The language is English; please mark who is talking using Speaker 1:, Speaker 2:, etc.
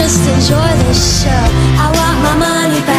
Speaker 1: just enjoy the show. I want my money back.